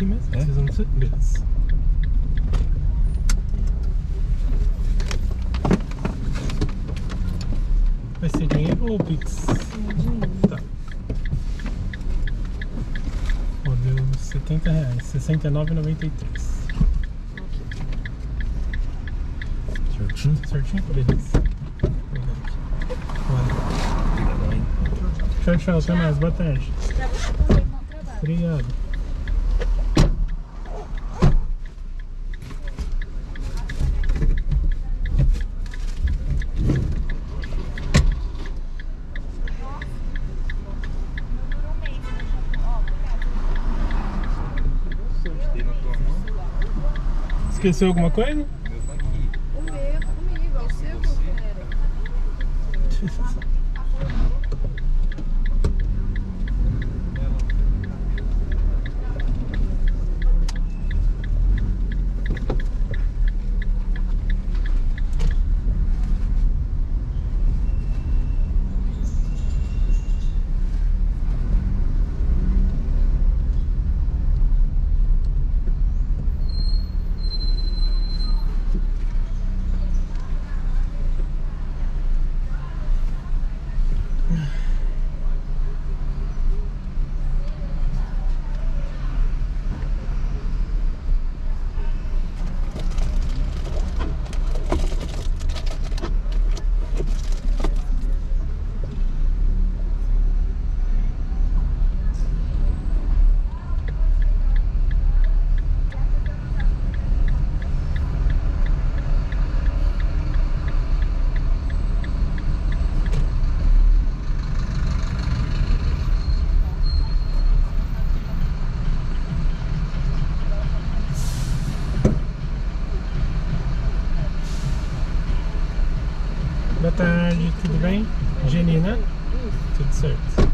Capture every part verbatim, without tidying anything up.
aqui mesmo? É? Vocês vão descer? Beleza. Vai ser dinheiro ou Pix? Tá. Ó, deu setenta reais. sessenta e nove reais e noventa e três. Certinho? Certinho? Beleza. Obrigadão, hein? Tchau, tchau. Até mais. Boa tarde. Pra você também, bom trabalho. Obrigado. Dei na tua mão. Esqueceu alguma coisa? Meu tá aqui. O meu é comigo, é o seu que eu quero. Boa tarde, tudo bem? Geni, né? Tudo certo.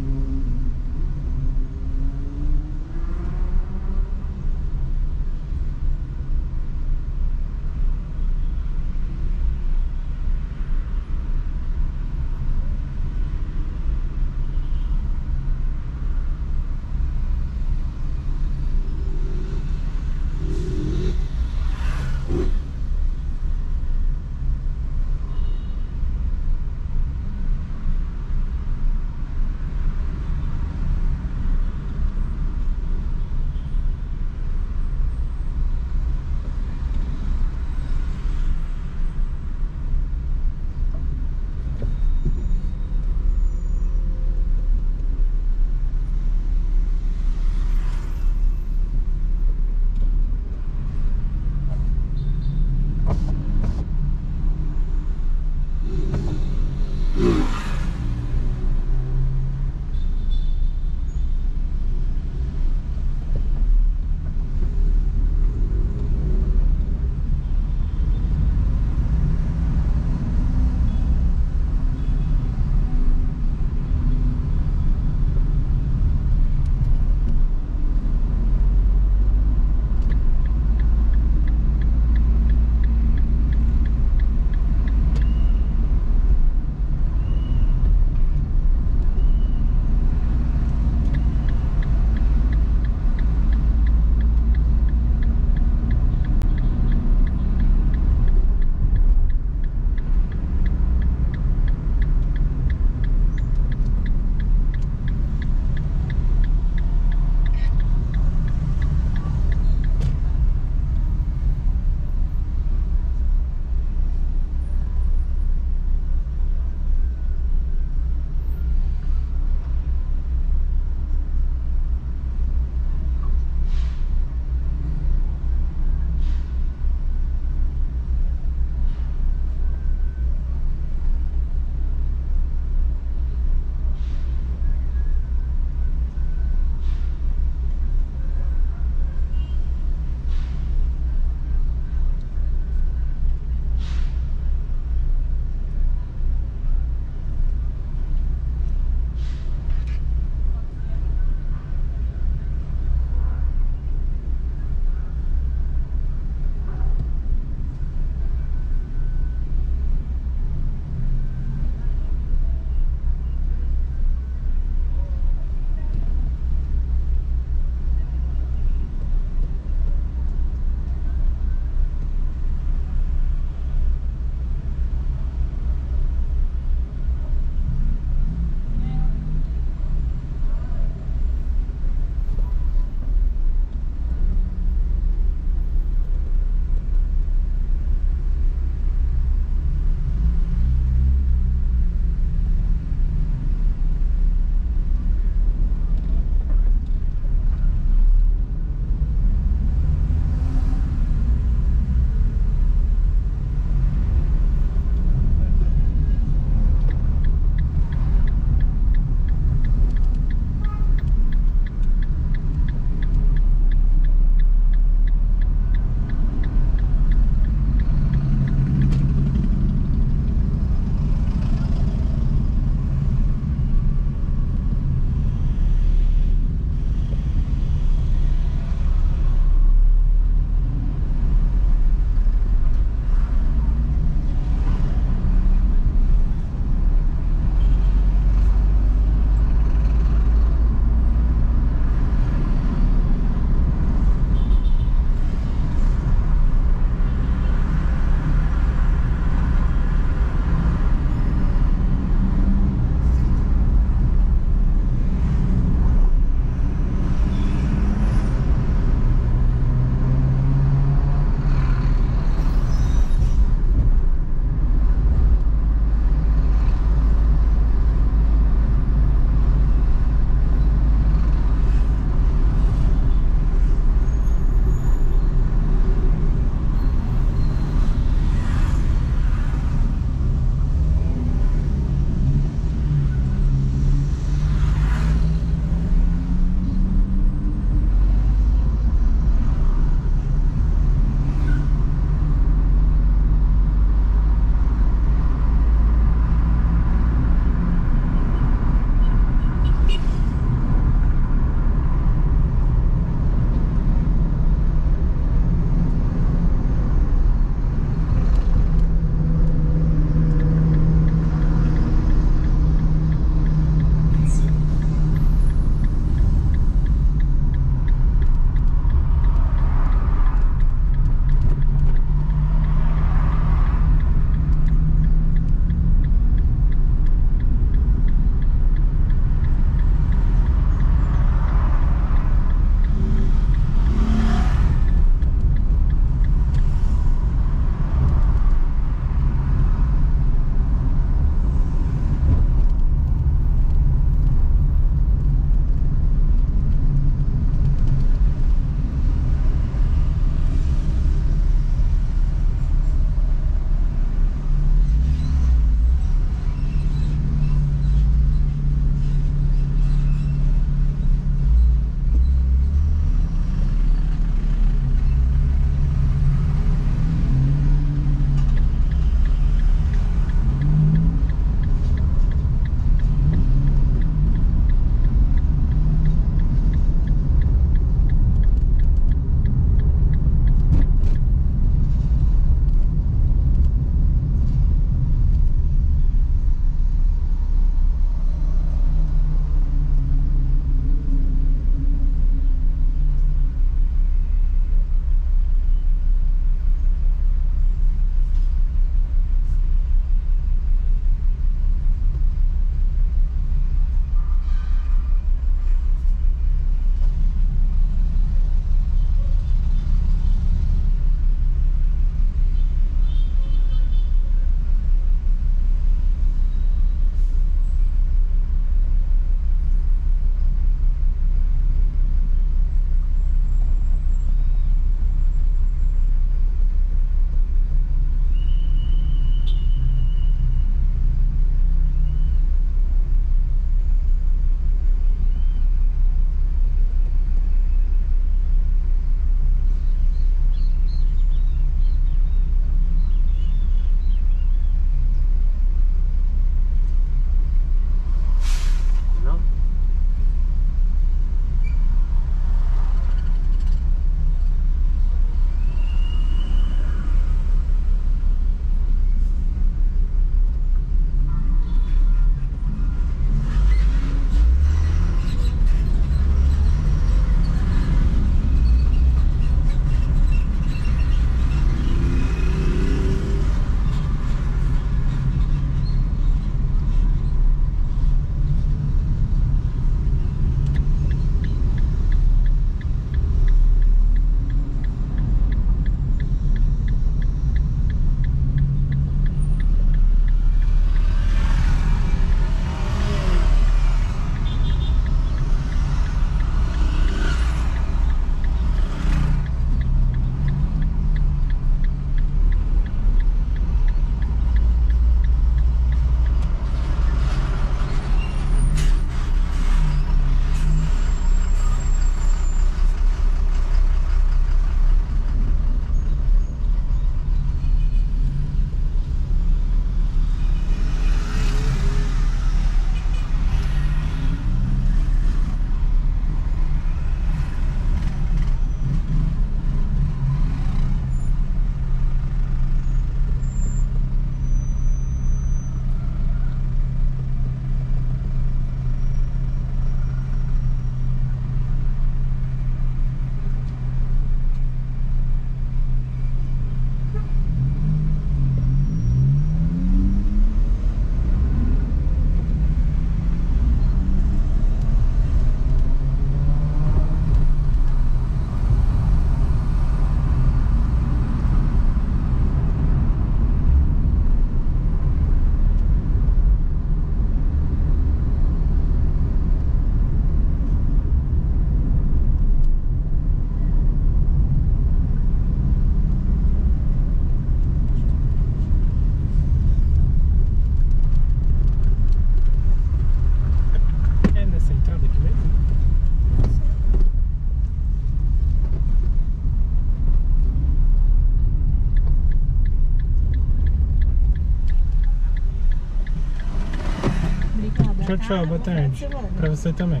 Tchau, tchau, boa tarde. semana. Pra você também.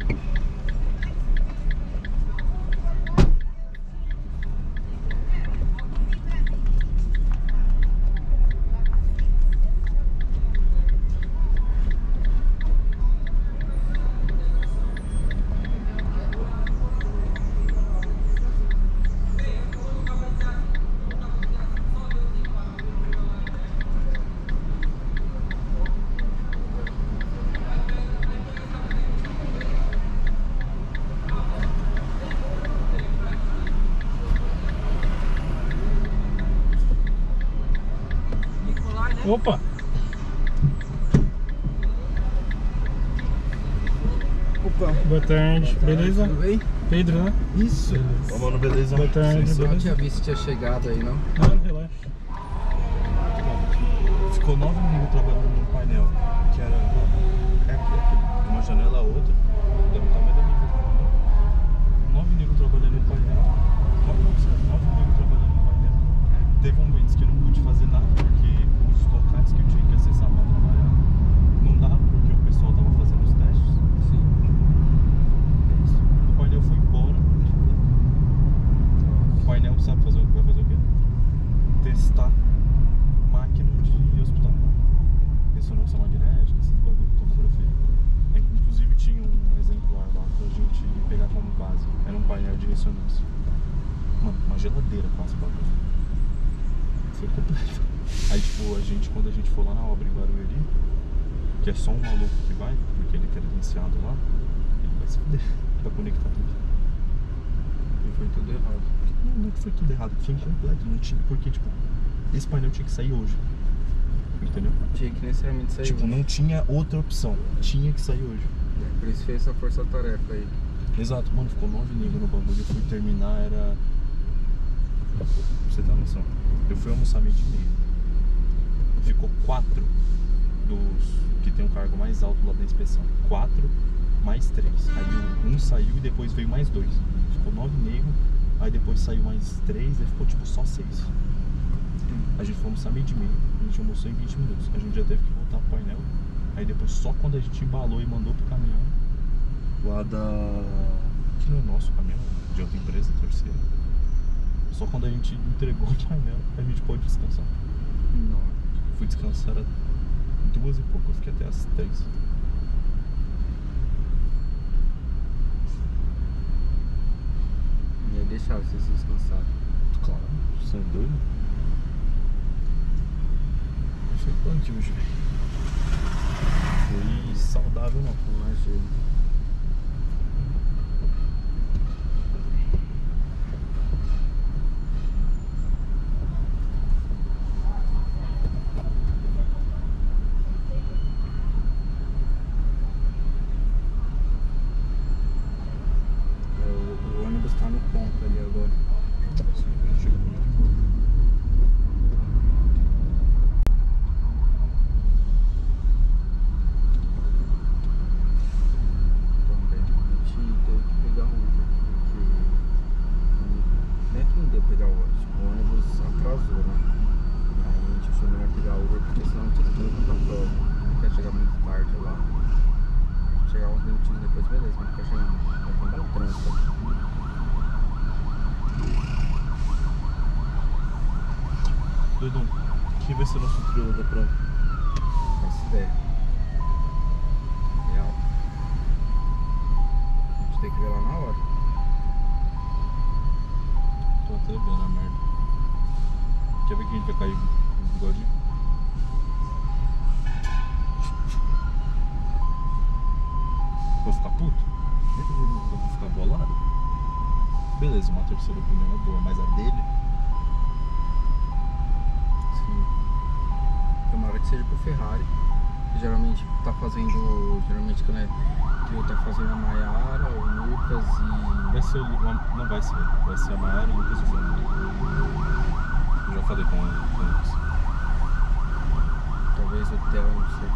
Opa! Opa. Boa tarde, beleza? Tudo bem? Pedro, né? Isso. Beleza. Ô, mano, beleza? Boa tarde, Sim, beleza? sim. Não tinha visto que tinha chegado aí, não? Não, relaxa. Ficou nove amigos trabalhando num painel. Que era. É aqui, aqui. De uma janela a outra. Deve estar meio da minha vida. Nove negros trabalhando no painel. Nove, não, sério, nove negros trabalhando no painel. Teve um mês que eu não pude fazer nada, porque os locais que eu tinha que acessar para trabalhar não dava, porque o pessoal tava fazendo os testes. Sim. É isso. O painel foi embora. O painel sabe fazer, vai fazer o quê? Testar máquina de hospital. Ressonância magnética, esses bagulho de tomografia. Inclusive tinha um exemplar lá pra gente pegar como base. Era um painel de ressonância. Mano, uma geladeira quase bagulho. Foi completo. Aí tipo, a gente, quando a gente for lá na obra em Barueri, que é só um maluco que vai, porque ele é credenciado lá, ele vai se fuder pra conectar tudo. E foi tudo errado. Não, não é que foi tudo errado, foi incompleto, não tinha, porque tipo, esse painel tinha que sair hoje. Entendeu? Tinha que necessariamente sair. Tipo, hoje. não tinha outra opção, tinha que sair hoje. É, por isso fez essa força-tarefa aí. Exato, mano, ficou nove negros no bagulho, eu fui terminar, era... Pra você ter uma noção, eu fui almoçar meio de meia. Ficou quatro dos que tem um cargo mais alto lá da inspeção. Quatro mais três. Aí um saiu e depois veio mais dois. Ficou nove negros, aí depois saiu mais três, aí ficou tipo só seis. A gente foi almoçar meio de meia, a gente almoçou em vinte minutos. A gente já teve que voltar pro painel. Aí depois só quando a gente embalou e mandou pro caminhão lá da... que não é nosso caminhão, de outra empresa, terceira. Só quando a gente entregou o painel, a gente pôde descansar. Não. Fui descansar às duas e pouco, eu fiquei até às três. Ia deixar vocês descansarem. Claro, você é doido? Foi punk hoje, velho. Foi saudável não. Imagina. O, o ônibus tá no ponto ali agora. Também. A gente teve que pegar o Uber, porque não é que não deu pegar o ônibus, o ônibus atrasou, né? Aí a gente achou melhor pegar o Uber, porque senão a gente ia ter que pra prova. Não quer chegar muito tarde lá. Chegar uns minutinhos depois, beleza, mas não quer chegar muito. Vai tomar um trânsito aqui. Doidão, quem vai ser o nosso piloto da prova? Faço ideia. Real. A gente tem que ver lá na hora. Tô até vendo a merda. Quer ver que a gente vai cair no bigode? Vou ficar puto? Eu vou ficar bolado? Beleza, uma terceira opinião é boa, mas a dele... Sim. Tomara que seja pro Ferrari. Que geralmente tá fazendo. Geralmente quando é trio tá fazendo a Maiara, o Lucas e. Vai ser o... Lu- não vai ser, vai ser a Maiara, o Lucas e o Fernando. Eu já falei com o com o Lucas. Talvez o Theo, não sei.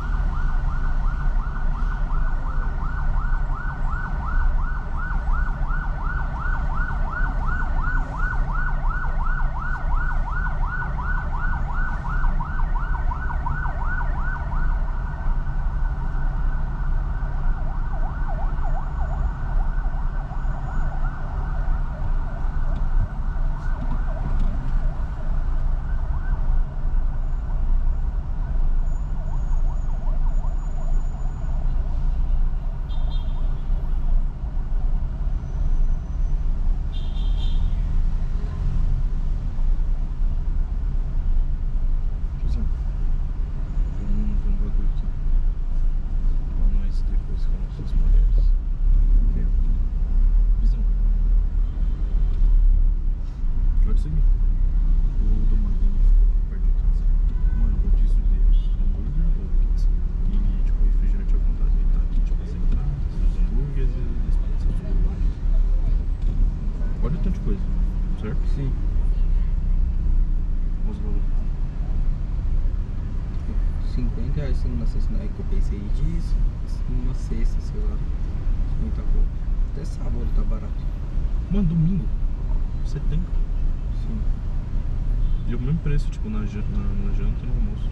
consegui. O do Magrinho ficou perto de casa. Mano, rodízio de hambúrguer ou pizza. E tipo, refrigerante à vontade. E tá aqui, tipo, as entradas, os hambúrgueres e as pizzas do lado. Olha o tanto de coisa, certo? Sim. Os valores. cinquenta reais numa cesta, é que eu pensei disso, numa cesta, sei lá, cinquenta pouco. Até sábado tá barato. Mano, domingo, setenta. Sim. E o mesmo preço, tipo, na, jan- na, na janta e no almoço.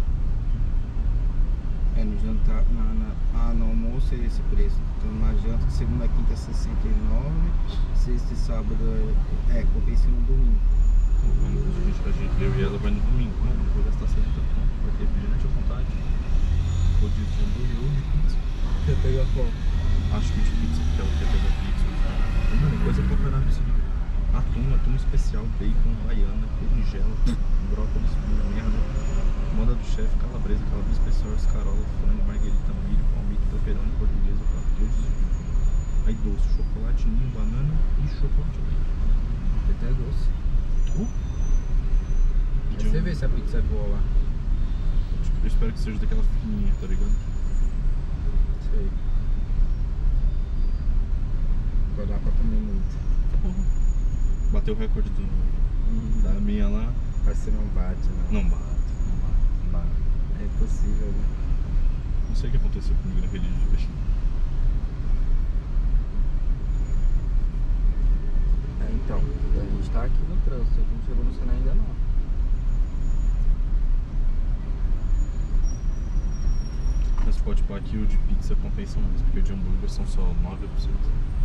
É, no jantar, na, na, ah, no almoço é esse preço. Então na janta, segunda, quinta, sessenta e nove, sexta e sábado é, é, que eu pensei no domingo. Mano, a gente, a gente, eu e ela vai no domingo. Mano, vou gastar setenta conto, vai ter refrigerante à vontade. Rodízio de hambúrguer ou de pizza. Quer pegar qual? Acho que de pizza, porque ela quer pegar pizza. E, mano, é coisa pra caralho isso aqui. Atum, atum especial, bacon, baiana, berinjela, brócolis, minha merda. Moda do chefe, calabresa, calabresa especial, escarola, frango, marguerita, milho, palmito, pepperoni, portuguesa, quatro queijos. Aí doce, chocolate, ninho, banana e chocolate leite. Tem até doce. Uh! Aí você vê se a pizza é boa lá. Eu espero que seja daquela fininha, tá ligado? Sei. Vai dar pra comer muito. Bateu o recorde do, Hum, da minha lá. Mas você não bate, não. Não bate, não bate, não bate. É impossível, né? Não sei o que aconteceu comigo naquele dia. É, então, a gente tá aqui no trânsito, a gente não chegou no Senai ainda não. Mas pode pôr aqui o de pizza compensa mais, porque o de hambúrguer são só nove opções.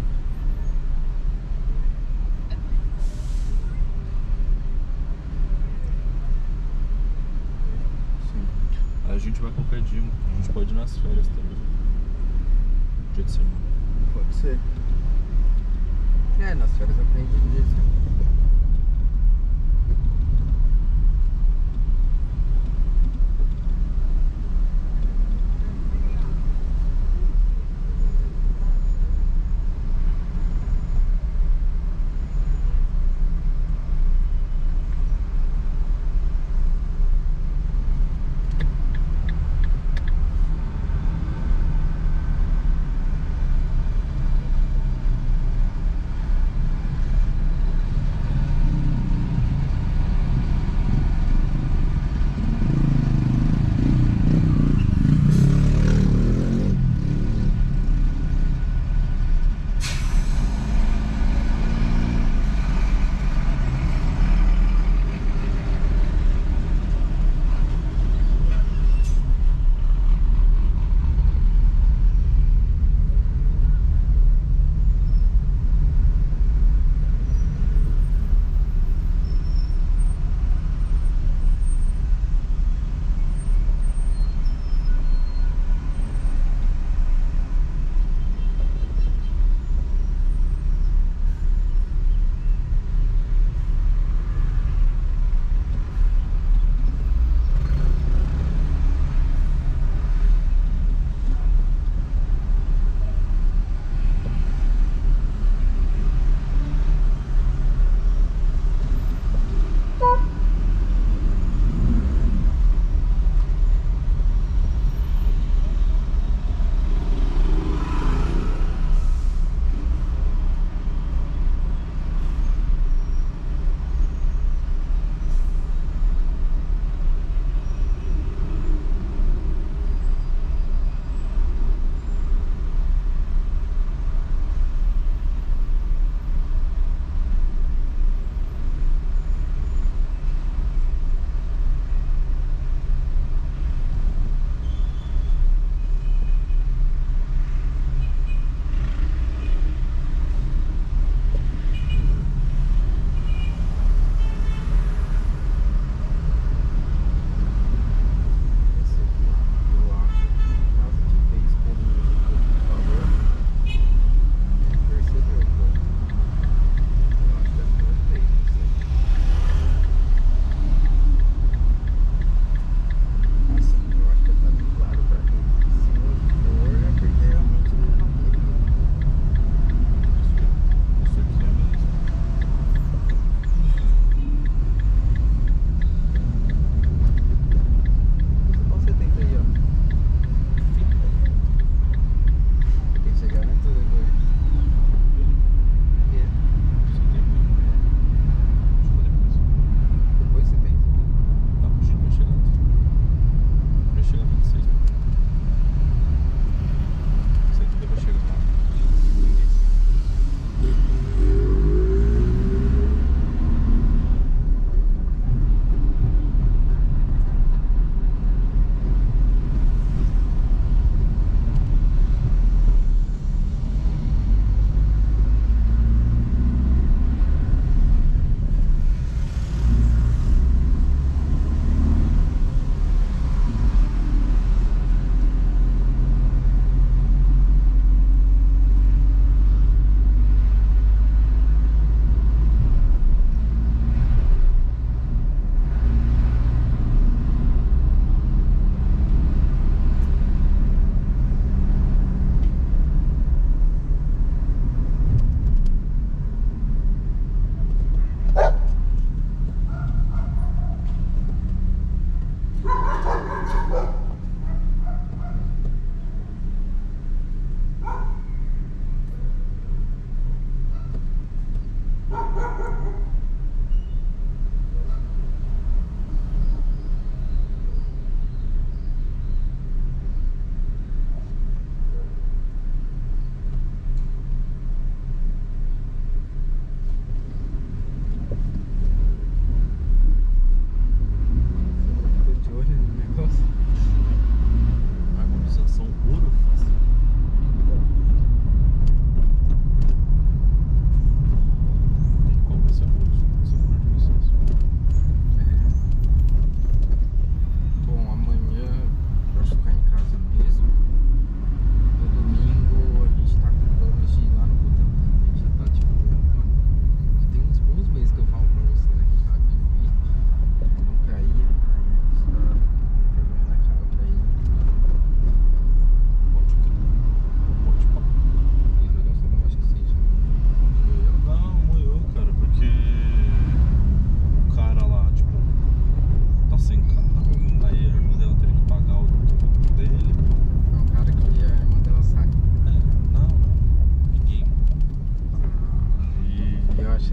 Sim. Aí a gente vai qualquer dia, a gente pode ir nas férias também. Dia de semana. Pode ser. É, nas férias aprende do dia de semana.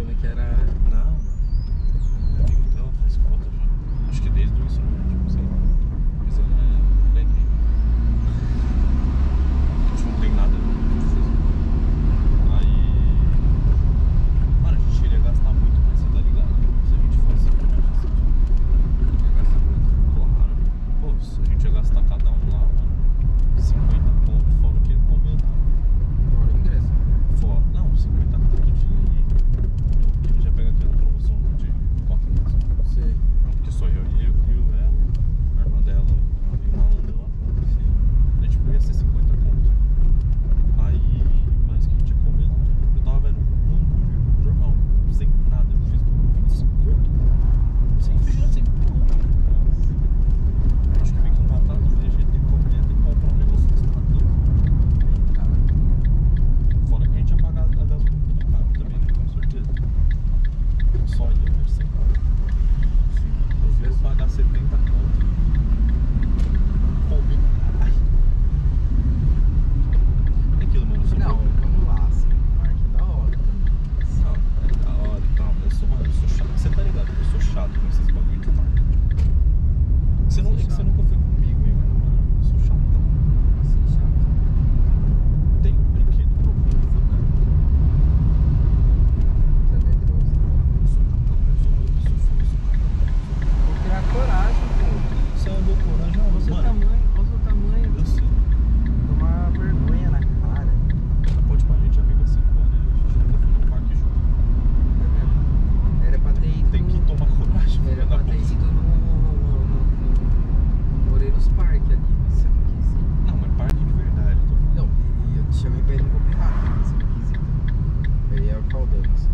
achando que era. Não, não. É amigo dela, faz cota já. Acho que desde o ensino médio, sei lá. Mas ele é. Ele é gay. A gente não tem nada pra fazer. Aí. Mano, a gente iria gastar muito, mas você tá ligado? Se a gente fosse pra Manchester City. Ia gastar muito. Claro. Pô, se a gente ia gastar cada um lá, mano, cinquenta pontos, fora o que ia comer lá. Fora o ingresso. Fora. Não, cinquenta pontos de. Eu já pega aquela promoção lá de quatro meses. Sei. Não, porque só eu e eu e o Léo, a irmã dela, a malandra lá. A gente podia ser cinquenta pontos. Aí, mais que a gente ia comer lá, eu tava vendo um hambúrguer normal, sem nada, eu fiz por vinte e cinco conto. Sem refrigerante, sem pão. Acho que vem com batata, né? A gente tem que comer, tem que comprar um negócio desse pra tudo. Fora que a gente ia pagar a gasolina do carro também, né? Com certeza. Só ia mais sem carro. Eu prefiro pagar setenta conto. Comi. Ai. É aquilo, mano. Eu sou Não, vamos lá, assim. O parque é da hora também. Não, é da hora e tal. Eu sou, mano, eu sou chato. Você tá ligado? Eu sou chato com esses bagulho de parque. Você não é que você nunca foi comigo, hein, mano? Eu sou chatão. Assim, chato. Tem um brinquedo que eu vou jogar. Também é trouxe. Eu sou chatão, eu sou eu sou eu sou chatão. Tem que criar coragem, pô. Você é uma coragem, Olha o seu mano. tamanho, olha o seu tamanho. Eu sei. Tomar vergonha na cara. Pode pra gente, amigo, assim, quando a gente nunca foi no parque junto. É mesmo. Era pra ter ido. Tem que no- tomar coragem, Era filha pra da ter puta. ido no, no, no Moreiros Park ali, mas você não quis ir. Não, mas parque de verdade, eu tô falando. Não, e eu te chamei pra ir no Hopi Hari, mas você não quis ir também. Aí é o caldão, assim.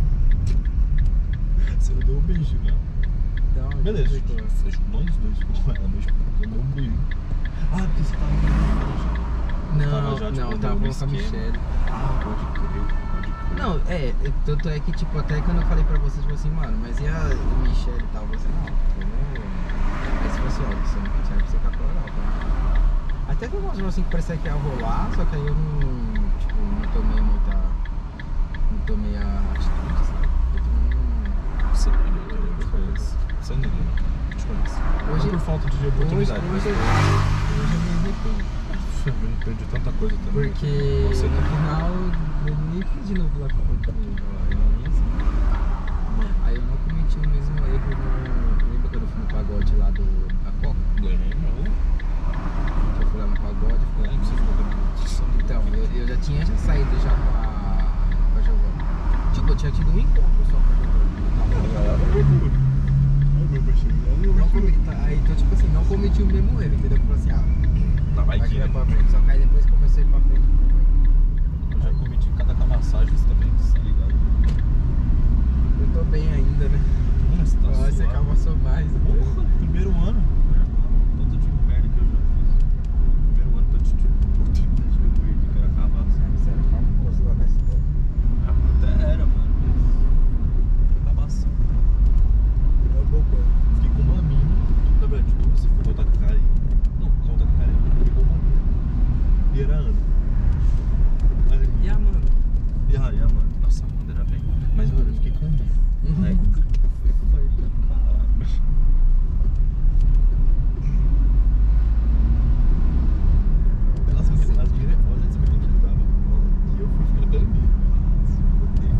Você não deu um beijo, né? Então, Beleza, eu fico- fechou nós dois com ela, mas eu deu um beijo. Ah, porque você tava Não, Tava já, tipo, não, no tava com a esquema. Michelle. Ah, pode crer, pode crer. Não, é, é, tanto é que, tipo, até quando eu falei pra vocês, tipo assim, mano, mas e a Michelle e tal? Você, não, eu não. Aí você falou assim, ó, você não tinha pra você ficar pra orar, tá? Até que eu mostrou assim que parecia que ia rolar, só que aí eu não, tipo, não tomei muita. Não tomei a atitude, sabe? Eu tomei Você não liga, eu te conheço. Você não liga, eu te conheço. Hoje- Não por falta de um. Hoje, oportunidade, hoje, mas eu- hoje eu me arrependo. eu me perdi tanta coisa também. Porque Você no tá- final eu nem fiz de novo lá com o comigo, eu nem assim. Aí eu não cometi o mesmo erro no. Lembra quando eu fui no pagode lá do, da Coca? Lembro. Que eu fui lá no pagode, fui lá Lembro, você ficou dando. Então, eu, eu já tinha já saído já com a, com a Giovana. Tipo, eu tinha tido um encontro só com a Giovana. Não cometi, tá, aí, então, tipo assim, não cometi o mesmo erro, entendeu? Eu falei assim, ah, Não, vai vai que que vai pra frente. Só que aí depois comecei a ir pra frente. eu já cometi cada massagens também, tá ligado? Eu tô bem ainda, né? Nossa, tá Nossa, você suave. acabou só mais. né? Porra, primeiro ano, meu irmão, tanto de merda que eu já fiz. Primeiro ano, tanto de oportunidade que eu perdi, que era acabar assim. Você era famoso lá na escola. Até era, mano, mas acaba assim. É bobão. Fiquei com uma mina, lembra de tu? Você foi contar com a Karen? Não, conta com a Karen, eu fiquei com uma mina. E era Ana. Aí, E a Amanda? E a, e a mano, nossa, a Amanda era bem. Mas, mano, eu fiquei com medo. Aí, eu falei, caralho. As meninas, as meninas, olha as meninas que estavam. E eu fui ficando pelo meio. Nossa, fodeu.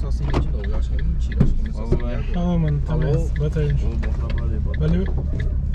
começou a acender de novo. Eu acho que é mentira, acho que começou a acender agora. Falou, mano. Até Falou. mais. Boa tarde. Ô, bom trabalho aí, boa Valeu.